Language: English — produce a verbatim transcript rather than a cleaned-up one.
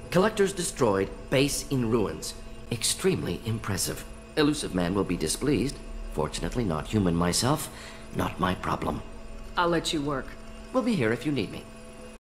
Collectors destroyed, base in ruins. Extremely impressive. Elusive man will be displeased. Fortunately, not human myself. Not my problem. I'll let you work. We'll be here if you need me.